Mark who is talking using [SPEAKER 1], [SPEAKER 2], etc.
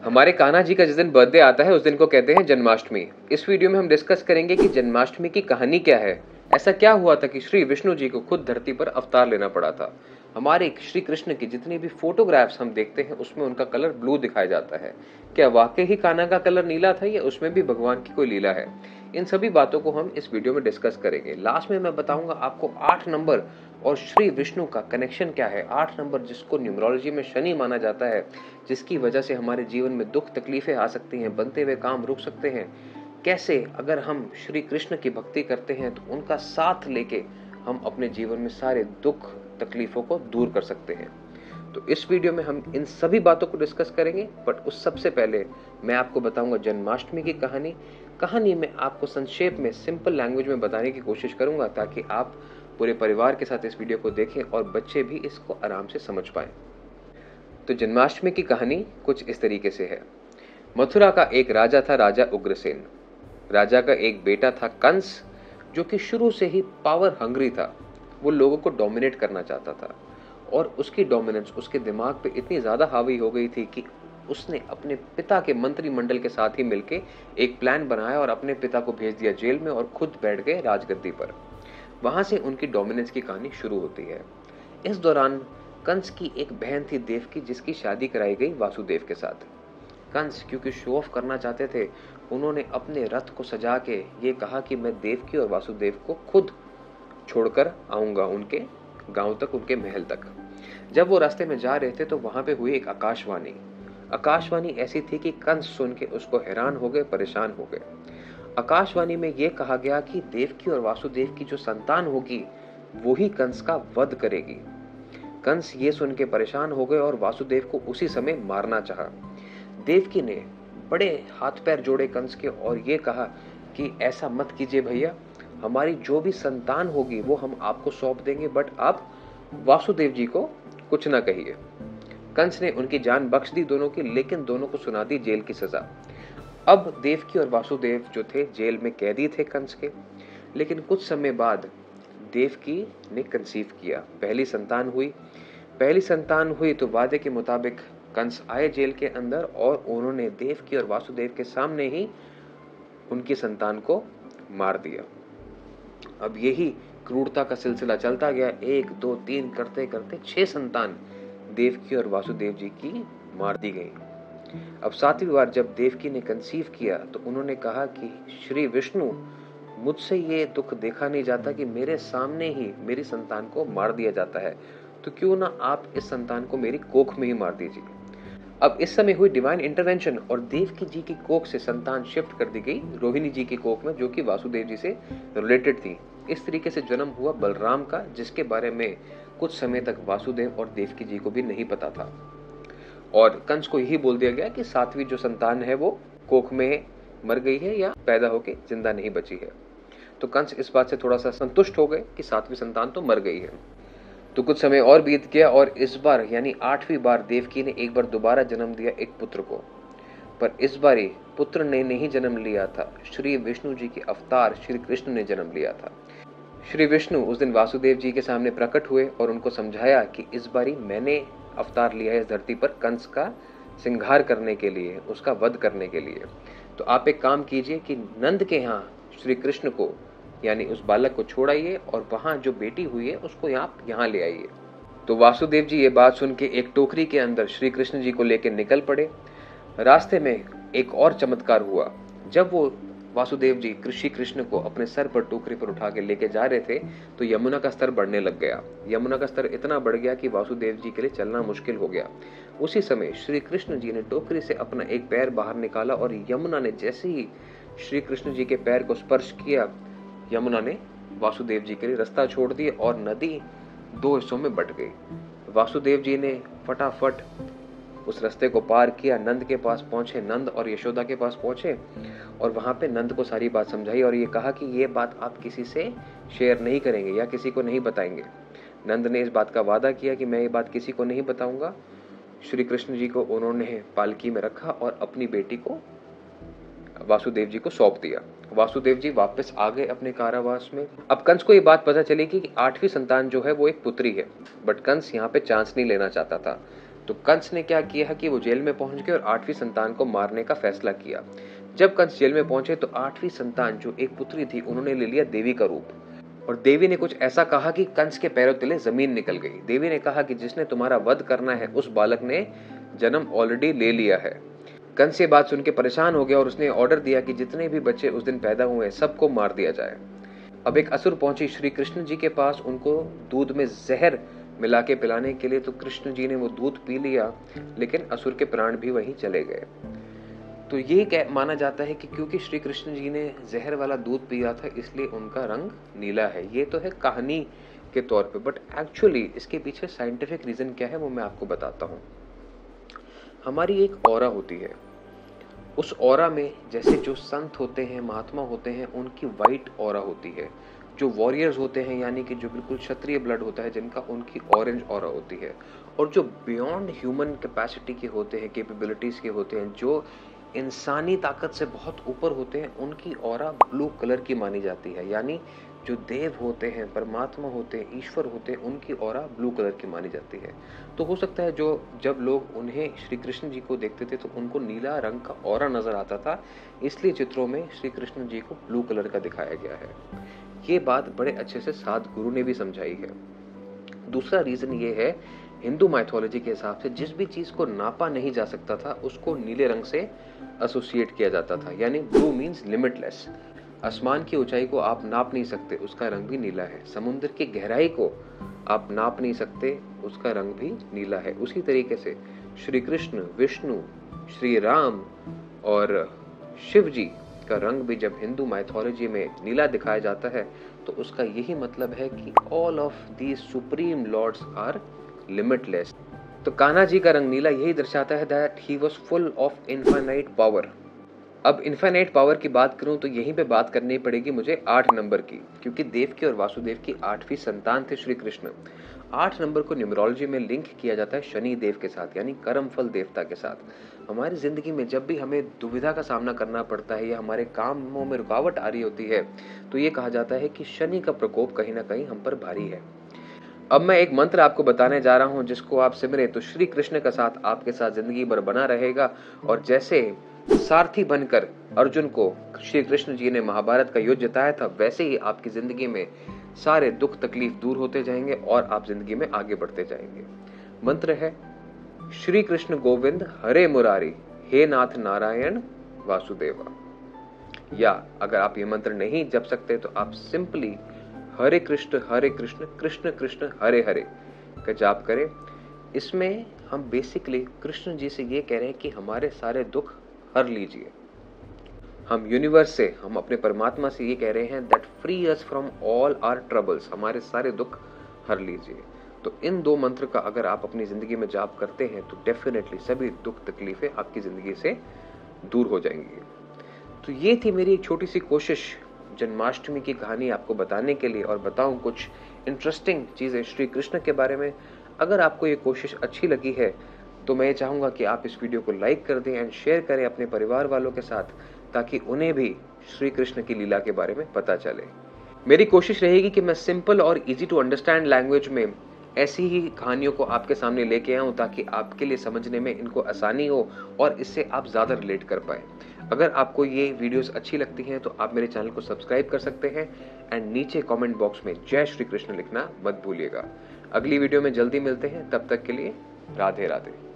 [SPEAKER 1] हमारे कान्हा जी का जिस दिन बर्थडे आता है उस दिन को कहते हैं जन्माष्टमी। इस वीडियो में हम डिस्कस करेंगे कि जन्माष्टमी की कहानी क्या है। ऐसा क्या हुआ था कि श्री विष्णु जी को खुद धरती पर अवतार लेना पड़ा था। हमारे श्री कृष्ण की जितनी भी फोटोग्राफ्स हम देखते हैं उसमें उनका कलर ब्लू दिखाया जाता है। क्या वाकई ही कान्हा का कलर नीला था या उसमें भी भगवान की कोई लीला है? इन सभी बातों को हम इस वीडियो में डिस्कस करेंगे। लास्ट में मैं बताऊंगा आपको 8 नंबर और श्री विष्णु का कनेक्शन क्या है। 8 नंबर जिसको न्यूमरोलॉजी में शनि माना जाता है, जिसकी वजह से हमारे जीवन में दुख तकलीफें आ सकती हैं, बनते हुए काम रुक सकते हैं। कैसे अगर हम श्री कृष्ण की भक्ति करते हैं तो उनका साथ लेके हम अपने जीवन में सारे दुख तकलीफों को दूर कर सकते हैं। तो इस वीडियो में हम इन सभी बातों को डिस्कस करेंगे, बट उस सबसे पहले मैं आपको बताऊंगा जन्माष्टमी की कहानी में आपको संक्षेप में सिंपल लैंग्वेज में बताने की कोशिश करूंगा ताकि आप पूरे परिवार के साथ इस वीडियो को देखें और बच्चे भी इसको आराम से समझ पाएं। तो जन्माष्टमी की कहानी कुछ इस तरीके से है। मथुरा का एक राजा था, राजा उग्रसेन। राजा का एक बेटा था कंस, जो कि शुरू से ही पावर हंग्री था। वो लोगों को डोमिनेट करना चाहता था और उसकी डोमिनेंस उसके दिमाग पे इतनी ज्यादा हावी हो गई थी कि उसने अपने पिता के मंत्रिमंडल के साथ ही मिलके एक प्लान बनाया और अपने पिता को भेज दिया जेल में और खुद बैठ गए राजगद्दी पर। वहां से उनकी डोमिनेंस की कहानी शुरू होती है। इस दौरान कंस की एक बहन थी देवकी, जिसकी शादी कराई गई वासुदेव के साथ। कंस क्योंकि शो ऑफ करना चाहते थे, उन्होंने अपने रथ को सजा के ये कहा कि मैं देवकी और वासुदेव को खुद छोड़कर आऊंगा उनके गांव तक, उनके महल तक। जब वो रास्ते में जा रहे थे तो वहां पे हुई एक आकाशवाणी। आकाशवाणी ऐसी थी कि कंस सुन के उसको हैरान हो गए, परेशान हो गए। आकाशवाणी में यह कहा गया कि देवकी और वासुदेव की जो संतान होगी वो ही कंस का वध करेगी। कंस ये सुन के परेशान हो गए और वासुदेव को उसी समय मारना चाहा। देवकी ने बड़े हाथ पैर जोड़े कंस के और ये कहा कि ऐसा मत कीजिए भैया, हमारी जो भी संतान होगी वो हम आपको सौंप देंगे, बट आप वासुदेव जी को कुछ ना कहिए। कंस ने उनकी जान बख्श दी दोनों की, लेकिन दोनों को सुना दी जेल की सजा। अब देवकी और वासुदेव जो थे जेल में कैदी थे कंस के। लेकिन कुछ समय बाद देवकी ने कंसीव किया, पहली संतान हुई तो वादे के मुताबिक कंस आए जेल के अंदर और उन्होंने देवकी और वासुदेव के सामने ही उनकी संतान को मार दिया। अब यही क्रूरता का सिलसिला चलता गया। 1 2 3 करते करते 6 संतान देवकी और वासुदेव जी की मार दी गई। अब 7वीं बार जब देवकी ने कंसीव किया तो उन्होंने कहा कि श्री विष्णु, मुझसे ये दुख देखा नहीं जाता कि मेरे सामने ही मेरी संतान को मार दिया जाता है, तो क्यों ना आप इस संतान को मेरी कोख में ही मार दीजिए। अब इस समय हुई डिवाइन इंटरवेंशन और देवकी जी की कोख से संतान शिफ्ट कर दी गई रोहिणी जी की कोख में, जो कि वासुदेव जी से रिलेटेड थी। इस तरीके से जन्म हुआ बलराम का, जिसके बारे में कुछ समय तक वासुदेव और देवकी जी को भी नहीं पता था। और कंस को यही बोल दिया गया कि 7वीं जो संतान है वो कोख में मर गई है या पैदा होके जिंदा नहीं बची है। तो कंस इस बात से थोड़ा सा संतुष्ट हो गए कि 7वीं संतान तो मर गई है। तो कुछ समय और बीत गया और इस बार यानी 8वीं बार देवकी ने एक बार दोबारा जन्म दिया एक पुत्र को। पर इस बारी पुत्र ने नहीं जन्म लिया था, श्री विष्णु जी के अवतार श्री कृष्ण ने जन्म लिया था। श्री विष्णु उस दिन वासुदेव जी के सामने प्रकट हुए और उनको समझाया कि इस बारी मैंने अवतार लिया है इस धरती पर कंस का संहार करने के लिए, उसका वध करने के लिए। तो आप एक काम कीजिए कि नंद के यहाँ श्री कृष्ण को यानी उस बालक को छोड़ाइए और वहां जो बेटी हुई है उसको आप यहाँ ले आइए। तो वासुदेव जी ये बात सुन के एक टोकरी के अंदर श्री कृष्ण जी को लेकर निकल पड़े। रास्ते में एक और चमत्कार हुआ। जब वो वासुदेव जी श्री कृष्ण को अपने सर पर टोकरी पर उठा के लेके जा रहे थे तो यमुना का स्तर बढ़ने लग गया। यमुना का स्तर इतना बढ़ गया कि वासुदेव जी के लिए चलना मुश्किल हो गया। उसी समय श्री कृष्ण जी ने टोकरी से अपना एक पैर बाहर निकाला और यमुना ने जैसे ही श्री कृष्ण जी के पैर को स्पर्श किया, यमुना ने वासुदेव जी के लिए रास्ता छोड़ दिया और नदी 2 हिस्सों में बट गई। वासुदेव जी ने फटाफट उस रास्ते को पार किया, नंद के पास पहुंचे, नंद और यशोदा के पास पहुंचे और वहां पे नंद को सारी बात समझाई और ये कहा कि ये बात आप किसी से शेयर नहीं करेंगे या किसी को नहीं बताएंगे। नंद ने इस बात का वादा किया कि मैं ये बात किसी को नहीं बताऊंगा। श्री कृष्ण जी को उन्होंने पालकी में रखा और अपनी बेटी को वासुदेव जी को सौंप दिया। वासुदेव जी वापस आ गए अपने कारावास में। अब कंस को ये बात पता चली कि 8वीं संतान जो है वो एक पुत्री है, बट कंस यहाँ पे चांस नहीं लेना चाहता था। तो कंस ने क्या किया कि वो जेल में पहुंच गए और 8वीं संतान को मारने का फैसला किया। जब कंस जेल में पहुंचे तो 8वीं संतान जो एक पुत्री थी, उन्होंने ले लिया देवी का रूप और देवी ने कुछ ऐसा कहा कि कंस के पैरों तले जमीन निकल गई। देवी ने कहा कि जिसने तुम्हारा वध करना है उस बालक ने जन्म ऑलरेडी ले लिया है। कंस ये बात सुन के परेशान हो गया और उसने ऑर्डर दिया कि जितने भी बच्चे उस दिन पैदा हुए सबको मार दिया जाए। अब एक असुर पहुंची श्री कृष्ण जी के पास उनको दूध में जहर मिला के पिलाने के लिए, तो कृष्ण जी ने वो दूध पी लिया, लेकिन असुर के प्राण भी वहीं चले गए। तो ये माना जाता है कि क्योंकि श्री कृष्ण जी ने जहर वाला दूध पिया था इसलिए उनका रंग नीला है। ये तो है कहानी के तौर पे, बट एक्चुअली इसके पीछे साइंटिफिक रीजन क्या है वो मैं आपको बताता हूँ। हमारी एक ऑरा होती है, उस ऑरा में जैसे जो संत होते हैं, महात्मा होते हैं, उनकी वाइट ऑरा होती है। जो वॉरियर्स होते हैं यानी कि जो बिल्कुल क्षत्रिय ब्लड होता है जिनका, उनकी ऑरेंज ऑरा होती है। और जो बियॉन्ड ह्यूमन कैपेसिटी के होते हैं, कैपेबिलिटीज के होते हैं, जो इंसानी ताकत से बहुत ऊपर होते हैं, उनकी ऑरा ब्लू कलर की मानी जाती है। यानी जो देव होते हैं, परमात्मा होते हैं, ईश्वर होते हैं, उनकी ऑरा ब्लू कलर की मानी जाती है। तो हो सकता है जो जब लोग उन्हें श्री कृष्ण जी को देखते थे तो उनको नीला रंग का ऑरा नजर आता था, इसलिए चित्रों में श्री कृष्ण जी को ब्लू कलर का दिखाया गया है। ये बात बड़े अच्छे से साध गुरु ने भी समझाई है। दूसरा रीजन ये है, हिंदू माइथोलॉजी के हिसाब से जिस भी चीज को नापा नहीं जा सकता था उसको नीले रंग से एसोसिएट किया जाता था। यानी ब्लू मीन्स लिमिटलेस। आसमान की ऊंचाई को आप नाप नहीं सकते, उसका रंग भी नीला है। समुद्र की गहराई को आप नाप नहीं सकते, उसका रंग भी नीला है। उसी तरीके से श्री कृष्ण, विष्णु, श्री राम और शिव जी का रंग भी जब हिंदू माइथोलॉजी में नीला दिखाया जाता है तो उसका यही मतलब है कि all of these supreme lords are limitless. तो कान्हा जी का रंग नीला यही दर्शाता है that he was full of infinite power. अब इनफाइनाइट पावर की बात करूं तो यहीं पे बात करनी पड़ेगी मुझे 8 नंबर की, क्योंकि देवकी और वासुदेव की 8वीं संतान थे श्री कृष्ण। 8 नंबर को न्यूमरोलॉजी में लिंक किया जाता है शनि देव के साथ, यानी कर्मफल देवता के साथ। हमारी जिंदगी में जब भी हमें दुविधा का सामना करना पड़ता है या हमारे कामों में रुकावट आ रही होती है तो ये कहा जाता है कि शनि का प्रकोप कहीं ना कहीं हम पर भारी है। अब मैं एक मंत्र आपको बताने जा रहा हूं जिसको आप सिमरे तो श्री कृष्ण का साथ आपके साथ जिंदगी भर बना रहेगा। और जैसे सारथी बनकर अर्जुन को श्री कृष्ण जी ने महाभारत का युद्ध जिताया था, वैसे ही आपकी जिंदगी में सारे दुख तकलीफ दूर होते जाएंगे और आप जिंदगी में आगे बढ़ते जाएंगे। मंत्र है श्री कृष्ण गोविंद हरे मुरारी, हे नाथ नारायण वासुदेवा। या अगर आप ये मंत्र नहीं जप सकते तो आप सिंपली हरे कृष्ण कृष्ण कृष्ण हरे हरे का जाप करें। इसमें हम बेसिकली कृष्ण जी से ये कह रहे हैं कि हमारे सारे दुख हर लीजिए। हम यूनिवर्स से, हम अपने परमात्मा से ये कह रहे हैं that free us from all our troubles, हमारे सारे दुख हर लीजिए। तो इन 2 मंत्र का अगर आप अपनी जिंदगी में जाप करते हैं तो डेफिनेटली सभी दुख तकलीफें आपकी जिंदगी से दूर हो जाएंगी। तो ये थी मेरी एक छोटी सी कोशिश जन्माष्टमी की कहानी आपको बताने के लिए और बताऊं कुछ इंटरेस्टिंग चीजें श्री कृष्ण के बारे में। अगर आपको ये कोशिश अच्छी लगी है तो मैं चाहूंगा कि आप इस वीडियो को लाइक कर दें एंड शेयर करें अपने परिवार वालों के साथ, ताकि उन्हें भी श्री कृष्ण की लीला के बारे में पता चले। मेरी कोशिश रहेगी कि मैं सिंपल और इजी टू अंडरस्टैंड लैंग्वेज में ऐसी ही कहानियों को आपके सामने लेके आऊं ताकि आपके लिए समझने में इनको आसानी हो और इससे आप ज्यादा रिलेट कर पाए। अगर आपको ये वीडियोस अच्छी लगती हैं तो आप मेरे चैनल को सब्सक्राइब कर सकते हैं एंड नीचे कमेंट बॉक्स में जय श्री कृष्ण लिखना मत भूलिएगा। अगली वीडियो में जल्दी मिलते हैं, तब तक के लिए राधे राधे।